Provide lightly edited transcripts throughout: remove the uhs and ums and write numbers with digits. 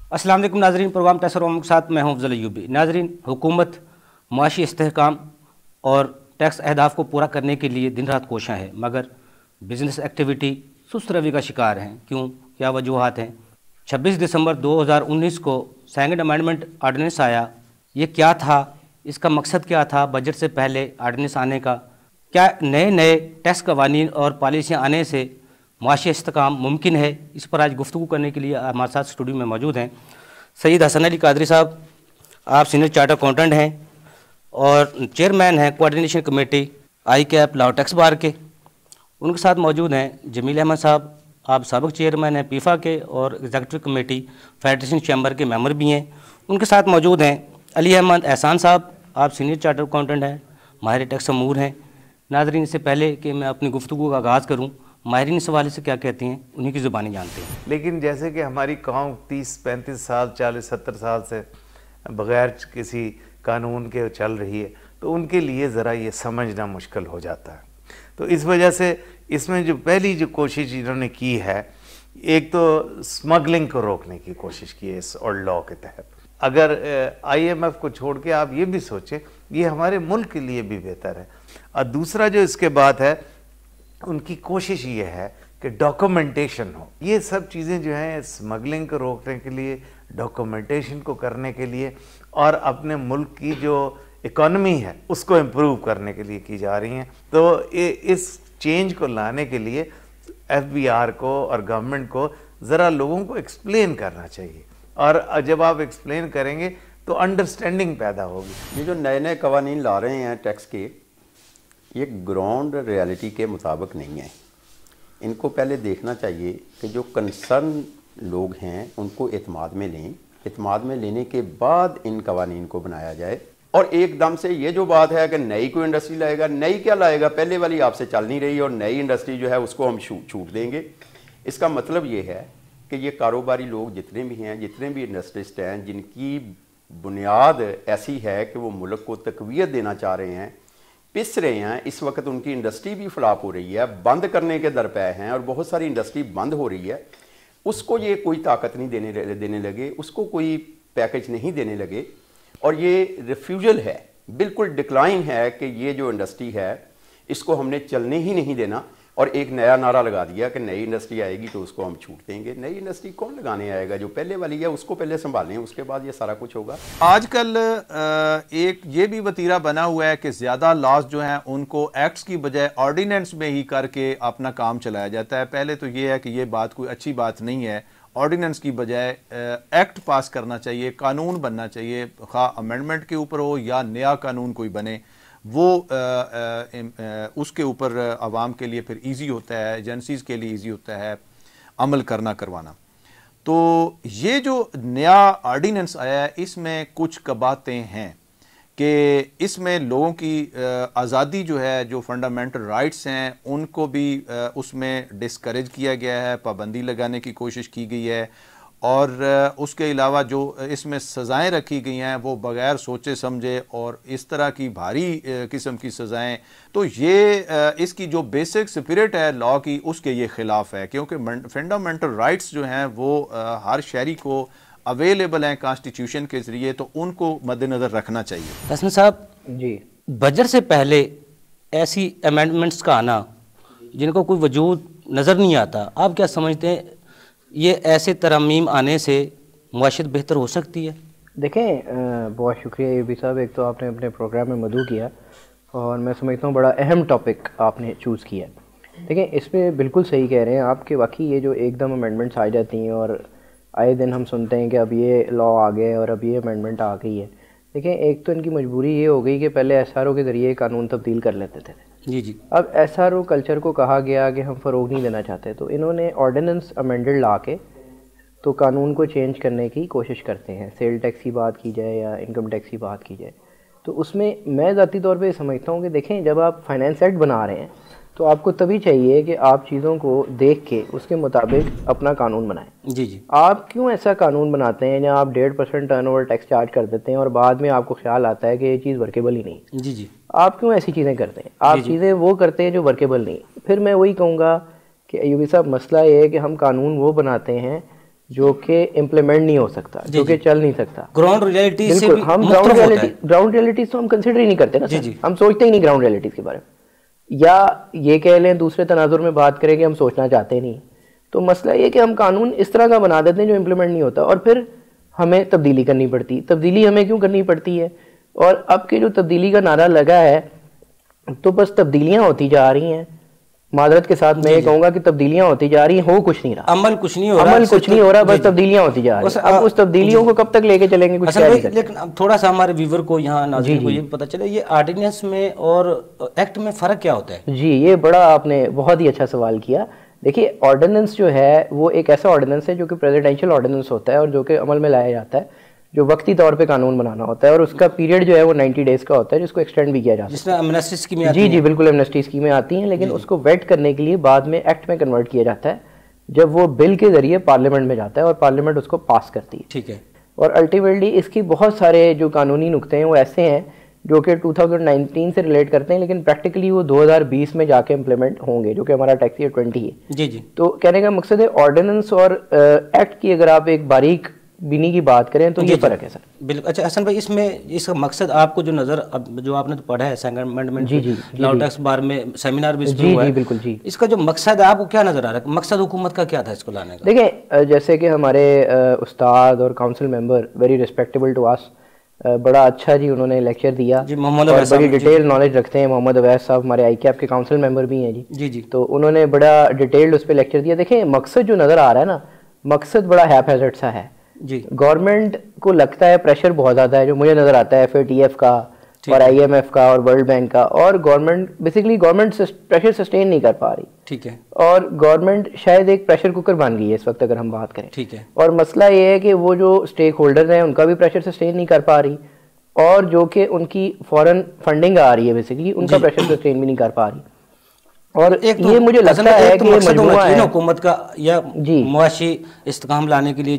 अस्सलाम वालेकुम नाजरीन, प्रोग्राम टैक्स और अवाम के साथ मैं हूं अफजल अयूबी। नाजरीन, हुकूमत मुआशी इस्तेहकाम और टैक्स अहदाफ को पूरा करने के लिए दिन रात कोशां है, मगर बिजनेस एक्टिविटी सुस्त रवि का शिकार हैं। क्यों, क्या वजूहात हैं? 26 दिसंबर 2019 को सेकंड अमेंडमेंट आर्डिनेंस आया। ये क्या था, इसका मकसद क्या था? बजट से पहले आर्डिनेंस आने का क्या नए नए टैक्स कवानीन और पॉलिसियाँ आने से मुआशी इस्तेहकाम मुमकिन है? इस पर आज गुफ्तगू करने के लिए हमारे साथ स्टूडियो में मौजूद हैं सैयद हसन अली कादरी साहब। आप सीनियर चार्टर अकाउंटेंट हैं और चेयरमैन हैं coordination committee ICAP law tax bar के। उनके साथ मौजूद हैं जमील अहमद साहब, आप साबिक चेयरमैन हैं पीफा के और एग्जीक्यूटिव कमेटी फेडरेशन चैम्बर के मेंबर भी हैं। उनके साथ मौजूद हैं अली अहमद एहसान साहब, आप सीनियर चार्टर अकाउंटेंट हैं, माहिर टैक्स अमूर हैं। नाज़रीन, इससे पहले कि मैं अपनी गुफ्तगू का आगाज़ करूँ, माहिरीन इस हवाले से क्या कहती हैं, उन्हीं की ज़ुबानी जानते हैं। लेकिन जैसे कि हमारी कौम 30-35 साल 40-70 साल से बग़ैर किसी कानून के चल रही है, तो उनके लिए ज़रा ये समझना मुश्किल हो जाता है। तो इस वजह से इसमें जो पहली जो कोशिश इन्होंने की है, एक तो स्मगलिंग को रोकने की कोशिश की है इस और लॉ के तहत। अगर IMF को छोड़ के आप ये भी सोचें, ये हमारे मुल्क के लिए भी बेहतर है। और दूसरा जो इसके बाद है, उनकी कोशिश ये है कि डॉक्यूमेंटेशन हो। ये सब चीज़ें जो हैं स्मगलिंग को रोकने के लिए, डॉक्यूमेंटेशन को करने के लिए और अपने मुल्क की जो इकॉनमी है उसको इम्प्रूव करने के लिए की जा रही हैं। तो इस चेंज को लाने के लिए FBR को और गवर्नमेंट को ज़रा लोगों को एक्सप्लेन करना चाहिए, और जब आप एक्सप्लेन करेंगे तो अंडरस्टैंडिंग पैदा होगी। ये जो नए नए कवानीन ला रहे हैं टैक्स के, ये ग्राउंड रियलिटी के मुताबिक नहीं है। इनको पहले देखना चाहिए कि जो कंसर्न लोग हैं उनको एतमाद में लें, एतमाद में लेने के बाद इन कवानीन को बनाया जाए। और एकदम से ये जो बात है कि नई कोई इंडस्ट्री लाएगा, नई क्या लाएगा, पहले वाली आपसे चल नहीं रही और नई इंडस्ट्री जो है उसको हम छूट देंगे। इसका मतलब ये है कि ये कारोबारी लोग जितने भी हैं, जितने भी इंडस्ट्रिस्ट हैं, जिनकी बुनियाद ऐसी है कि वो मुल्क को तक़वियत देना चाह रहे हैं, पिस रहे हैं, इस वक्त उनकी इंडस्ट्री भी फ्लॉप हो रही है, बंद करने के दरपे हैं और बहुत सारी इंडस्ट्री बंद हो रही है, उसको ये कोई ताकत नहीं देने लगे, उसको कोई पैकेज नहीं देने लगे। और ये रिफ्यूजल है, बिल्कुल डिक्लाइन है कि ये जो इंडस्ट्री है इसको हमने चलने ही नहीं देना। और एक नया नारा लगा दिया कि नई इंडस्ट्री आएगी तो उसको हम छूट देंगे। नई इंडस्ट्री कौन लगाने आएगा? जो पहले वाली है उसको पहले संभालें, उसके बाद ये सारा कुछ होगा। आजकल एक ये भी वतीरा बना हुआ है कि ज़्यादा लॉज जो हैं उनको एक्ट्स की बजाय ऑर्डिनेंस में ही करके अपना काम चलाया जाता है। पहले तो ये है कि ये बात कोई अच्छी बात नहीं है। ऑर्डिनेंस की बजाय एक्ट पास करना चाहिए, कानून बनना चाहिए, खा अमेंडमेंट के ऊपर हो या नया कानून कोई बने, वो उसके ऊपर आवाम के लिए फिर इजी होता है, एजेंसीज़ के लिए इजी होता है अमल करवाना। तो ये जो नया ऑर्डिनेंस आया है, इसमें कुछ कबातें हैं कि इसमें लोगों की आज़ादी जो है, जो फंडामेंटल राइट्स हैं, उनको भी उसमें डिस्करेज किया गया है, पाबंदी लगाने की कोशिश की गई है। और उसके अलावा जो इसमें सज़ाएं रखी गई हैं वो बग़ैर सोचे समझे और इस तरह की भारी किस्म की सज़ाएं, तो ये इसकी जो बेसिक स्पिरिट है लॉ की, उसके ये ख़िलाफ़ है। क्योंकि फंडामेंटल राइट्स जो हैं वो हर शहरी को अवेलेबल हैं कॉन्स्टिट्यूशन के ज़रिए, तो उनको मद्देनज़र रखना चाहिए। हसन साहब जी, बजट से पहले ऐसी अमेंडमेंट्स का आना जिनको कोई वजूद नज़र नहीं आता, आप क्या समझते हैं, ये ऐसे तरमीम आने से मुआशरत बेहतर हो सकती है? देखें, बहुत शुक्रिया यूबी साहब, एक तो आपने अपने प्रोग्राम में मदऊ किया और मैं समझता हूँ बड़ा अहम टॉपिक आपने चूज़ किया। देखें, इस पर बिल्कुल सही कह रहे हैं आप कि वाकई ये जो एकदम अमेंडमेंट्स आ जाती हैं और आए दिन हम सुनते हैं कि अब ये लॉ आ गए और अब ये अमेंडमेंट आ गई है। देखें, एक तो इनकी मजबूरी ये हो गई कि पहले SRO के ज़रिए कानून तब्दील कर लेते थे। जी। अब SRO कल्चर को कहा गया कि हम फ़रोग नहीं देना चाहते, तो इन्होंने ऑर्डिनेंस अमेंडेड ला के तो कानून को चेंज करने की कोशिश करते हैं। सेल टैक्स की बात की जाए या इनकम टैक्स की बात की जाए, तो उसमें मैं ज़ाती तौर पे समझता हूँ कि देखें, जब आप फाइनेंस एक्ट बना रहे हैं तो आपको तभी चाहिए कि आप चीज़ों को देख के उसके मुताबिक अपना कानून बनाएं। जी। आप क्यों ऐसा कानून बनाते हैं जहाँ आप 1.5% टर्नओवर टैक्स चार्ज कर देते हैं और बाद में आपको ख्याल आता है कि ये चीज़ वर्केबल ही नहीं? जी। आप क्यों ऐसी चीज़ें करते हैं? आप चीज़ें वो करते हैं जो वर्केबल नहीं। फिर मैं वही कहूँगा कि अयूबी साहब, मसला ये है कि हम कानून वो बनाते हैं جو کہ امپلیمنٹ نہیں ہو سکتا, جو کہ چل نہیں سکتا. گراؤنڈ ریئلٹی سے بالکل, ہم گراؤنڈ ریئلٹیز تو ہم کنسیڈر ہی نہیں کرتے نا, ہم سوچتے ہی نہیں گراؤنڈ ریئلٹیز کے بارے میں, یا یہ کہہ لیں دوسرے تناظر میں بات کریں کہ ہم سوچنا چاہتے نہیں. تو مسئلہ یہ کہ ہم قانون اس طرح کا بنا دیتے ہیں جو امپلیمنٹ نہیں ہوتا, اور پھر ہمیں تبدیلی کرنی پڑتی. تبدیلی ہمیں کیوں کرنی پڑتی ہے؟ اور اب کے جو تبدیلی کا نعرہ لگا ہے تو بس تبدیلیاں ہوتی جا رہی ہیں. معذرت کے ساتھ میں یہ کہوں گا کہ تبدیلیاں ہوتی جا رہی ہیں, ہو کچھ نہیں رہا, عمل کچھ نہیں ہو رہا, بس تبدیلیاں ہوتی جا رہی ہیں. اب اس تبدیلیوں کو کب تک لے کے چلیں گے کچھ. لیکن اب تھوڑا سا ہمارے ویور کو یہاں ناظرین کو یہ پتہ چلے یہ آرڈیننس میں اور ایکٹ میں فرق کیا ہوتا ہے. جی, یہ بڑا آپ نے بہت ہی اچھا سوال کیا. دیکھیے, آرڈیننس جو ہے وہ ایک ایسا آرڈیننس ہے جو کہ پریزیڈینشیل آرڈیننس ہوتا ہے اور جو کہ عمل میں لایا جاتا ہے, جو وقتی طور پہ قانون بنانا ہوتا ہے, اور اس کا پیریڈ جو ہے وہ 90 ڈیز کا ہوتا ہے, جس کو ایکسٹینڈ بھی کیا جا سکتا ہے. ایمنسٹی اسکیمیں آتی ہیں. جی بالکل, ایمنسٹی اسکیمیں آتی ہیں, لیکن اس کو ویٹ کرنے کے لیے بعد میں ایکٹ میں کنورٹ کیا جاتا ہے جب وہ بل کے ذریعے پارلیمنٹ میں جاتا ہے اور پارلیمنٹ اس کو پاس کرتی ہے. ٹھیک ہے. اور الٹیمیٹلی اس کی بہت سارے جو قانونی نقطے ہیں وہ ایسے ہیں جو کہ 2019 سے ریلیٹ کرتے ہیں, لیکن پریکٹیکلی وہ 2020 میں جا کے امپلیمنٹ ہوں گے, جو کہ ہمارا ٹیکس ایئر 20 ہے. جی. تو کہنے کا مقصد ہے آرڈیننس اور ایکٹ کی اگر آپ ایک باریک بینی کی بات کریں تو یہ فرق ہے سر. بالکل. اچھا حسن بھائی, اس میں اس کا مقصد آپ کو جو نظر جو آپ نے تو پڑھا ہے second amendment law tax bar میں سیمینار بھی ہوا ہے, بالکل جی, اس کا جو مقصد ہے آپ کو کیا نظر آ رہا ہے؟ مقصد حکومت کا کیا تھا اس کو لانے کا؟ دیکھیں, جیسے کہ ہمارے استاد اور council member very respectable to us, بڑا اچھا جی انہوں نے لیکچر دیا اور بڑی ڈیٹیل نالج رکھتے ہیں. محمد اویس صاحب ہمارے آئی کیپ کے کاؤنسل ممبر بھی ہیں جی, تو انہوں نے بڑا ڈیٹیلڈ اس پہ لیکچر دیا. دیکھیں, مقصد جو نظر آ رہا ہے نا, مقصد بڑا ہیپ ہیزرڈ سا ہے. جی, گورنمنٹ کو لگتا ہے پریشر بہت زیادہ ہے, جو مجھے نظر آتا ہے FATF کا اور IMF کا اور ورلڈ بینک کا, اور government basically government pressure sustain نہیں کر پا رہی. ٹھیک ہے. اور گورنمنٹ شاید ایک پریشر کوکر بن گئی ہے اس وقت اگر ہم بات کریں. ٹھیک ہے. اور مسئلہ یہ ہے کہ وہ جو اسٹیک ہولڈر ہیں ان کا بھی پریشر سسٹین نہیں کر پا رہی, اور جو کہ ان کی فورن فنڈنگ آ رہی ہے بیسیکلی ان کا پریشر سسٹین بھی نہیں کر پا رہی. اور یہ مجھے لگتا ہے کہ مجموعہ ہے حکومت کا یا معاشی استحکام لانے کے لیے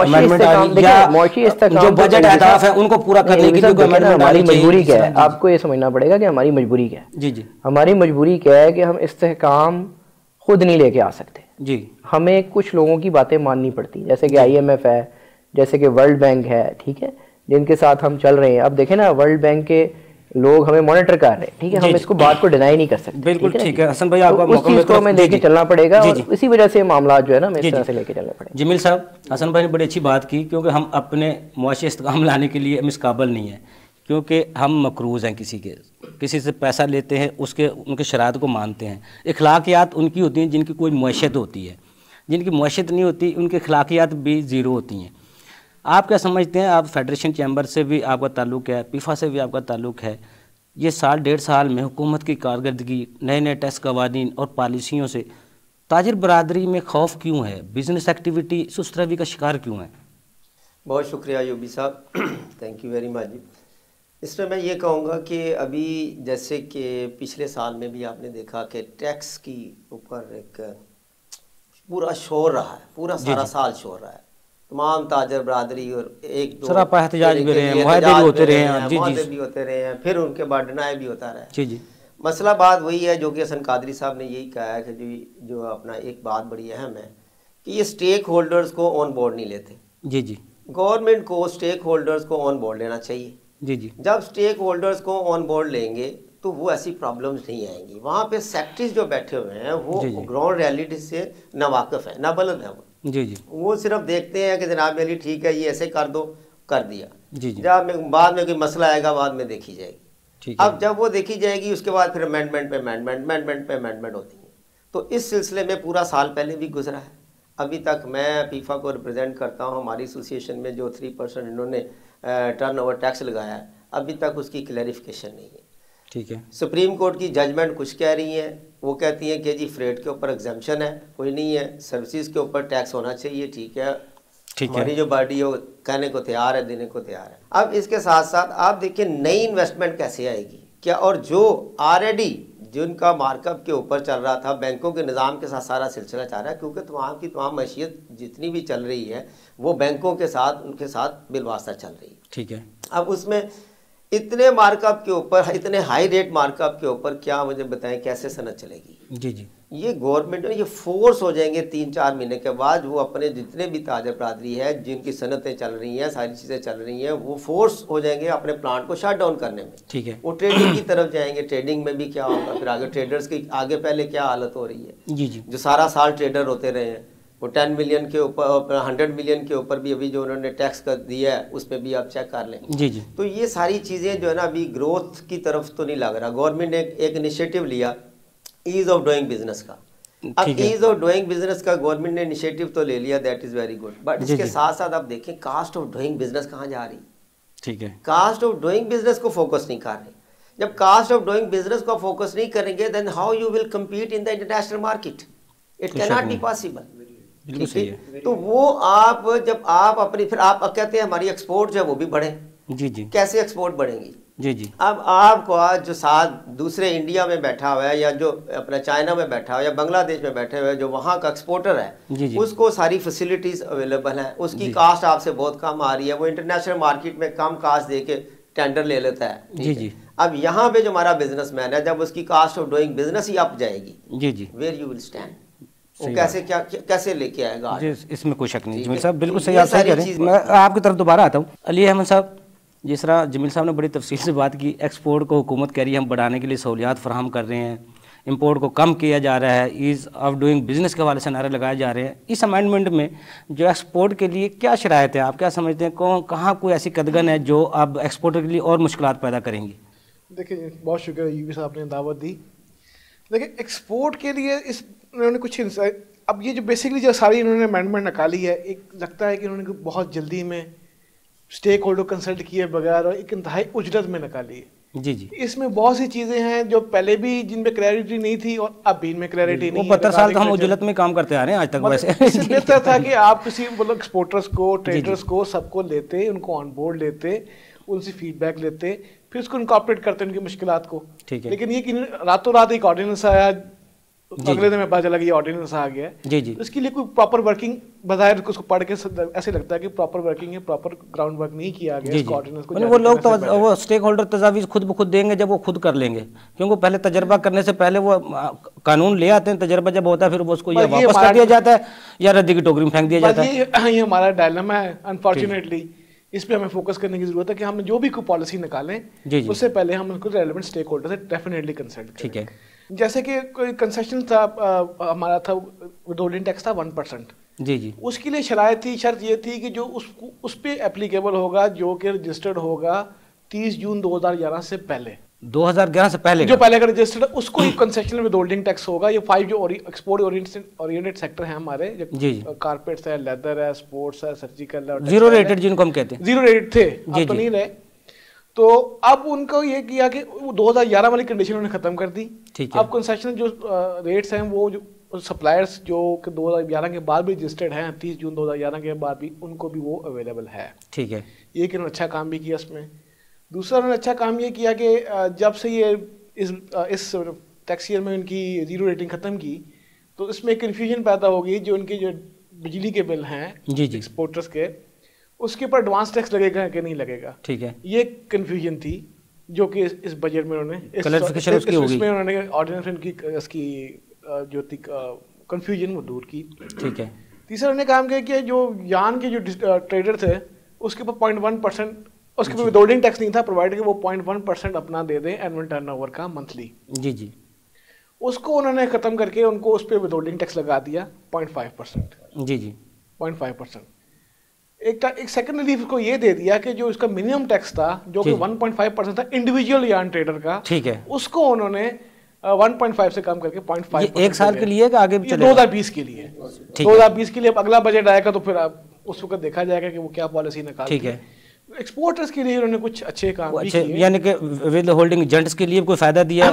معاشی جو بجٹ اہداف ہیں ان کو پورا کرنے کے لیے ہماری مجبوری کیا ہے, آپ کو یہ سمجھنا پڑے گا کہ ہماری مجبوری کیا ہے. جی, ہماری مجبوری کیا ہے کہ ہم استحکام خود نہیں لے کے آ سکتے. جی, ہمیں کچھ لوگوں کی باتیں ماننی پڑتی, جیسے کہ IMF ہے, جیسے کہ ورلڈ بینک ہے, ٹھیک ہے, جن کے ساتھ ہم چل رہے ہیں. اب دیکھیں نا, ورلڈ بینک کے لوگ ہمیں مانیٹر کر رہے ہیں, ٹھیک ہے, ہم اس کو بات کو ڈینائی نہیں کر سکتے. بالکل ٹھیک ہے حسن بھائی, آپ کا اس چیز کو ہمیں لے کے چلنا پڑے گا, اور اسی وجہ سے معاملات جو ہے نا ہمیں اس طرح سے لے کے چلنے پڑے گا. جمیل صاحب, حسن بھائی نے بڑی اچھی بات کی, کیونکہ ہم اپنے معاشی استحکام لانے کے لیے ہم اس قابل نہیں ہیں, کیونکہ ہم مقروض ہیں, کسی سے پیسہ لیتے ہیں, ان کے شرائط کو مانتے ہیں. اخلاقیات ان کی ہوتی ہیں جن کی کوئی معیشت ہوتی ہے, جن کی معیشت نہیں ہوتی ان کی اخلاقیات بھی زیرو ہوتی ہیں. آپ کیا سمجھتے ہیں؟ آپ فیڈریشن چیمبر سے بھی آپ کا تعلق ہے, پیفا سے بھی آپ کا تعلق ہے, یہ سال 1.5 سال میں حکومت کی کارکردگی, نئے ٹیکس قوانین اور پالیسیوں سے تاجر برادری میں خوف کیوں ہے؟ بزنس ایکٹیویٹی سست روی کا شکار کیوں ہے؟ بہت شکریہ ایوبی صاحب, تھینک یو ویری مچ. اس میں یہ کہوں گا کہ ابھی جیسے کہ پچھلے سال میں بھی آپ نے دیکھا کہ ٹیکس کی اوپر ایک پورا شور رہا ہے, پورا سارا سال شور رہا ہے. تمام تاجر برادری اور ایک دو سراپا احتجاج بھی رہے ہیں, معاہدے بھی ہوتے رہے ہیں, معاہدے بھی ہوتے رہے ہیں, پھر ان کے بعد ڈینائی بھی ہوتا رہا ہے. جی, مسئلہ بات وہی ہے جو کہ حسن قادری صاحب نے یہی کہا ہے کہ جو اپنا ایک بات بڑی اہم ہے کہ یہ اسٹیک ہولڈرز کو آن بورڈ نہیں لیتے. جی, گورنمنٹ کو اسٹیک ہولڈرز کو آن بورڈ لینا چاہیے. جی, جب اسٹیک ہولڈرز کو آن بورڈ لیں گے تو وہ ایسی پرابلمز نہیں آئیں گی. وہاں پہ سیکٹریز جو بیٹھے ہوئے ہیں وہ گراؤنڈ ریالٹی سے ناواقف ہیں, نابلد ہیں. وہ صرف دیکھتے ہیں کہ جناب علی ٹھیک ہے یہ ایسے کر دو, کر دیا. جب بعد میں کوئی مسئلہ آئے گا بعد میں دیکھی جائے گی. اب جب وہ دیکھی جائے گی اس کے بعد پھر امینڈمنٹ پہ امینڈمنٹ ہوتی ہیں. تو اس سلسلے میں پورا سال پہلے بھی گزرا ہے. ابھی تک میں پیفا کو ریپرزینٹ کرتا ہوں, ہماری ایسوسیشن میں جو 3% انہوں نے ٹرن اوور ٹیکس لگایا ہے, ابھی تک اس کی کلیریفیکیشن نہیں ہے. ٹھیک ہے. سپریم کورٹ کی ججمنٹ کچھ کہہ رہی ہیں, وہ کہتی ہیں کہ جی فریٹ کے اوپر ایگزمپشن ہے, کوئی نہیں ہے, سروسز کے اوپر ٹیکس ہونا چاہیے. ٹھیک ہے, ہماری جو باڈی ہے وہ کہنے کو تیار ہے, دینے کو تیار ہے. اب اس کے ساتھ ساتھ آپ دیکھیں نئی انویسٹمنٹ کیسے آئے گی کیا, اور جو آلریڈی جن کا مارک اپ کے اوپر چل رہا تھا, بینکوں کے نظام کے ساتھ سارا سلسلہ چل رہا ہے, کیونکہ تمام کی تمام معیشت جتنی بھی چل رہی ہے وہ بینکوں کے ساتھ ان کے ساتھ بالواسطہ چل رہی ہے. ٹھیک ہے. اب اس میں اتنے مارک اپ کے اوپر, اتنے ہائی ریٹ مارک اپ کے اوپر کیا مجھے بتائیں کیسے صنعت چلے گی؟ جی, یہ گورنمنٹ یہ فورس ہو جائیں گے 3-4 مہینے کے بعد، وہ اپنے جتنے بھی تاجر برادری ہے جن کی صنعتیں چل رہی ہیں، ساری چیزیں چل رہی ہیں، وہ فورس ہو جائیں گے اپنے پلانٹ کو شٹ ڈاؤن کرنے میں. ٹھیک ہے. وہ ٹریڈنگ کی طرف جائیں گے. ٹریڈنگ میں بھی کیا ہوگا پھر آگے، ٹریڈرز کی آگے پہلے کیا حالت ہو رہی ہے. جی جی. جو سارا سال ٹریڈر ہوتے رہے ہیں، وہ 10 ملین کے اوپر 100 ملین کے اوپر بھی ابھی جو انہوں نے ٹیکس کر دیا ہے اس میں بھی آپ چیک کر لیں. جی جی. تو یہ ساری چیزیں جو ہے نا ابھی گروتھ کی طرف تو نہیں لگ رہا. گورنمنٹ نے ایک انیشیٹو لیا ایز آف ڈوئنگ بزنس کا. اب ایز آف ڈوئنگ بزنس کا گورنمنٹ نے انیشیٹو تو لے لیا، that is very good, but اس کے ساتھ ساتھ آپ دیکھیں کاسٹ آف ڈوئنگ بزنس کہاں جا رہی. ٹھیک ہے. کاسٹ آف ڈوئنگ بزنس کو فوکس نہیں کر رہے. جب کاسٹ آف ڈوئنگ بزنس کو فوکس نہیں کریں گے then how you will compete in the international market. It can not be possible. تو وہ آپ جب آپ اپنی پھر آپ کہتے ہیں ہماری ایکسپورٹ جو ہے وہ بھی بڑھیں. جی جی. کیسے ایکسپورٹ بڑھیں گی؟ جی جی. اب آپ کو آج جو ساتھ دوسرے انڈیا میں بیٹھا ہوا ہے یا جو اپنا چائنا میں بیٹھا ہوا ہے یا بنگلہ دیش میں بیٹھے ہوئے جو وہاں کا ایکسپورٹر ہے، اس کو ساری فیسلٹیز اویلیبل ہیں، اس کی کاسٹ آپ سے بہت کم آ رہی ہے، وہ انٹرنیشنل مارکیٹ میں کم کاسٹ دے کے ٹینڈر لے لیتا ہے. جی جی. اب یہاں پہ جو ہمارا بزنس مین ہے جب اس کی کاسٹ آف ڈوئنگ بزنس ہی اپ جائے گی، جی جی، ویئر یو ول اسٹینڈ، وہ کیسے لے کے آئے گا؟ اس میں کوئی شک نہیں. جمیل صاحب بالکل صحیح، آپ صحیح کہہ رہے ہیں. میں آپ کی طرف دوبارہ آتا ہوں. علی احمد صاحب، جس طرح جمیل صاحب نے بڑی تفصیل سے بات کی، ایکسپورٹ کو حکومت کہہ رہی ہے ہم بڑھانے کے لیے سہولیات فراہم کر رہے ہیں، امپورٹ کو کم کیا جا رہا ہے، ایز آف ڈوئنگ بزنس کے حوالے سے نعرے لگائے جا رہے ہیں. اس امینڈمنٹ میں جو ایکسپورٹ کے لیے کیا شرائط ہیں، آپ کیا سمجھتے ہیں، کہاں کوئی ایسی قدغن ہے جو اب ایکسپورٹ کے لیے اور مشکلات پیدا کریں گی؟ دیکھیں بہت شکریہ ایوبی صاحب نے دعوت دی. دیکھیں ایکسپورٹ کے لیے انہوں نے کچھ اب یہ جو بیسکلی جو ساری انہوں نے امینڈمنٹ نکالی ہے، ایک لگتا ہے کہ انہوں نے بہت جلدی میں اسٹیک ہولڈر کنسلٹ کیے بغیر اور ایک انتہائی اجرت میں نکالی ہے. جی جی. اس میں بہت سی چیزیں ہیں جو پہلے بھی جن پہ کلیئرٹی نہیں تھی اور اب بھی ان میں کلیئرٹی نہیں ہے. 75 سال تو ہم اجرت میں کام کرتے آ رہے ہیں آج تک. ویسے اس سے بہتر تھا کہ آپ کسی مطلب ایکسپورٹرس کو، ٹریڈرس کو، سب کو لیتے، ان کو آن بورڈ لیتے، ان سے فیڈ بیک لیتے، پھر اس کو انکارپوریٹ کرتے ان کی مشکلات کو. لیکن یہ کہ راتوں رات ایک آرڈیننس آیا، اگلے دن میں پتا چلا کہ یہ آرڈیننس آ گیا ہے. اس کے لیے کوئی پراپر ورکنگ بظاہر اس کو پڑھ کے ایسے لگتا ہے کہ پراپر ورکنگ ہے، پراپر گراؤنڈ ورک نہیں کیا گیا اس آرڈیننس کو. وہ لوگ تو وہ اسٹیک ہولڈر تجاویز خود بخود دیں گے جب وہ خود کر لیں گے، کیونکہ پہلے تجربہ کرنے سے پہلے وہ قانون لے آتے ہیں، تجربہ جب ہوتا ہے پھر وہ اس کو یا واپس کر دیا جاتا ہے یا ردی کی ٹوکری میں پھینک دیا جاتا ہے. یہ ہمارا ڈائلما ہے انفارچونیٹلی. اس پہ ہمیں فوکس کرنے کی ضرورت ہے کہ ہم جو بھی کوئی پالیسی نکالیں اس سے پہلے ہم ان کو ریلیونٹ اسٹیک ہولڈر سے ڈیفینیٹلی کنسلٹ کریں. ٹھیک ہے. جیسے کہ کوئی کنسیشن تھا ہمارا تھا ودہولڈنگ ٹیکس تھا 1%. جی جی. اس کے لیے شرط یہ تھی کہ جو اس پہ اپلیکیبل ہوگا جو کہ رجسٹرڈ ہوگا 30 جون 2011 سے پہلے. 2011 سے پہلے جو پہلے کا رجسٹرڈ اس کو کنسیشنل ودہولڈنگ ٹیکس ہوگا. یہ 5 جو ایکسپورٹ اورینٹڈ سیکٹر ہیں ہمارے، کارپیٹس ہے، لیدر ہے، اسپورٹس ہے، سرجیکل ہے، زیرو ریٹڈ جن کو ہم کہتے ہیں، زیرو ریٹ تھے، اب تو نہیں رہے. تو اب ان کو یہ کیا کہ 2011 والی کنڈیشن انہوں نے ختم کر دی. اب کنسیشنل جو ریٹس ہیں وہ سپلائرس جو کہ 2011 کے بعد بھی رجسٹرڈ ہیں، 30 جون 2011 کے بعد بھی ان کو بھی وہ اویلیبل ہے. ٹھیک ہے. یہ کہ انہوں نے اچھا کام بھی کیا اس میں. دوسرا انہوں نے اچھا کام یہ کیا کہ جب سے یہ اس ٹیکس ایئر میں ان کی زیرو ریٹنگ ختم کی تو اس میں کنفیوژن پیدا ہو گئی. جو ان کے جو بجلی کے بل ہیں ایکسپورٹرس کے، اس کے اوپر ایڈوانس ٹیکس لگے گا کہ نہیں لگے گا. ٹھیک ہے. یہ کنفیوژن تھی جو کہ اس بجٹ میں انہوں نے انہوں نے آرڈیننس اس کی جو تھی کنفیوژن وہ دور کی. ٹھیک ہے. تیسرا انہوں نے کام کیا کہ جو یان کے جو ٹریڈر تھے اس کے اوپر 0.1%، اس کے اوپر ودہولڈنگ ٹیکس نہیں تھا پرووائڈ، کہ وہ 0.1% اپنا دے دیں اینول ٹرن اوور کا منتھلی. جی جی. اس کو انہوں نے ختم کر کے ان کو اس پہ ودہولڈنگ ٹیکس لگا دیا 0.5%. جی جی. 0.5%. ایک سیکنڈ ریلیف کو یہ دے دیا کہ جو اس کا منیمم ٹیکس تھا جو کہ 1.5% تھا انڈیویجول یان ٹریڈر کا، ٹھیک ہے، اس کو انہوں نے 1.5 سے کم کر کے 0.5. ایک سال کے لیے کہ آگے 2020 کے لیے. 2020 کے لیے اب اگلا بجٹ آئے گا تو پھر اس وقت دیکھا جائے گا کہ وہ کیا پالیسی نکالتے ہیں. ٹھیک ہے. ایکسپورٹرز کے لیے انہوں نے کچھ اچھے کام بھی کیے، یعنی کہ ود ہولڈنگ ایجنٹس کے لیے کوئی فائدہ دیا،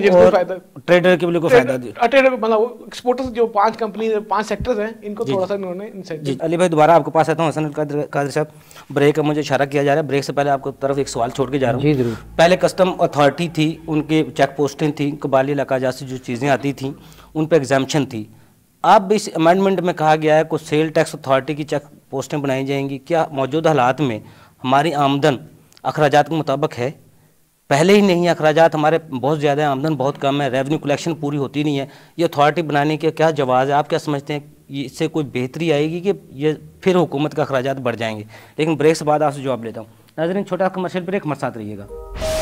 ٹریڈر کے لیے کوئی فائدہ دیا. ٹریڈر مطلب ایکسپورٹرز جو 5 کمپنی 5 سیکٹرز ہیں ان کو تھوڑا سا انہوں نے انسینٹیو. علی بھائی دوبارہ آپ کے پاس آتا ہوں. حسن القادر صاحب، بریک کا مجھے اشارہ کیا جا رہا ہے، بریک سے پہلے آپ کو طرف ایک سوال چھوڑ کے جا رہا ہوں. جی ضرور. پہلے کسٹم اتھارٹی تھی، ان کے چیک پوسٹیں تھیں، قبائلی علاقہ جات سے جو چیزیں آتی تھیں ان پہ ایگزامپشن تھی. اب اس امینڈمنٹ میں کہا گیا ہے کہ سیل ٹیکس اتھارٹی کی چیک پوسٹیں بنائی جائیں گی. کیا موجودہ حالات میں ہماری آمدن اخراجات کے مطابق ہے؟ पहले ही नहीं है, अखराजात हमारे बहुत ज़्यादा हैं, आमदन बहुत कम है, रेवेन्यू कलेक्शन पूरी होती नहीं है, ये अथॉरिटी बनाने के क्या जवाब है? आप क्या समझते हैं, इससे कोई बेहतरी आएगी कि ये फिर हुकूमत का अखराजात बढ़ जाएंगे? लेकिन ब्रेक से बाद आपसे जवाब लेता हूँ। नाज़रीन, छोटा कमर्शियल ब्रेक, हमारे साथ रहिएगा।